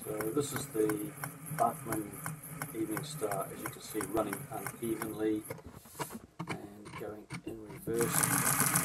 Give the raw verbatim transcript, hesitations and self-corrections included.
So this is the Bachmann Evening Star, as you can see, running unevenly and going in reverse.